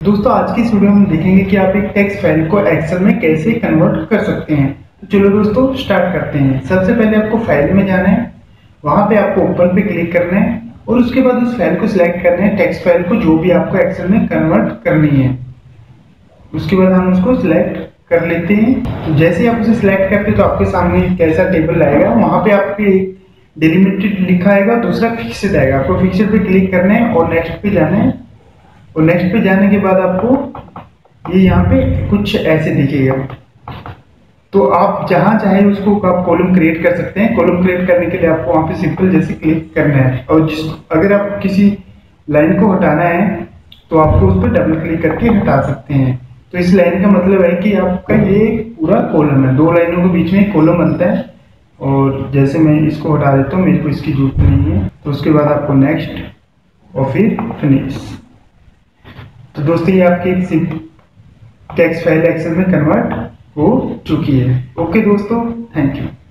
दोस्तों आज की इस वीडियो में हम देखेंगे कि आप एक टेक्स्ट फाइल को एक्सेल में कैसे कन्वर्ट कर सकते हैं। तो चलो दोस्तों स्टार्ट करते हैं। सबसे पहले आपको फाइल में जाना है, वहां पे आपको ओपन पे क्लिक करना है और उसके बाद उस फाइल को सिलेक्ट करना है, टेक्स्ट फाइल को जो भी आपको एक्सेल में कन्वर्ट करनी है। उसके बाद हम उसको सिलेक्ट कर लेते हैं। तो जैसे ही आप उसे सिलेक्ट करते हैं तो आपके सामने एक ऐसा टेबल आएगा, वहां पे आपके डिलिमिटेड लिखा आएगा, दूसरा फिक्स्ड आएगा। आपको फिक्स्ड पे क्लिक करना है और नेक्स्ट पे जाना है। और नेक्स्ट पे जाने के बाद आपको ये यहाँ पे कुछ ऐसे दिखेगा। तो आप जहां चाहे उसको आप कॉलम क्रिएट कर सकते हैं। कॉलम क्रिएट करने के लिए आपको वहां पे सिंपल जैसे क्लिक करना है और अगर आप किसी लाइन को हटाना है तो आपको उस पर डबल क्लिक करके हटा सकते हैं। तो इस लाइन का मतलब है कि आपका ये पूरा कॉलम है, दो लाइनों के बीच में एक कॉलम बनता है। और जैसे मैं इसको हटा देता हूँ, मेरे को इसकी जरूरत नहीं है। तो उसके बाद आपको नेक्स्ट और फिर फिनिश। तो दोस्तों ये आपकी टेक्स्ट फाइल एक्सेल में कन्वर्ट हो चुकी है। ओके दोस्तों, थैंक यू।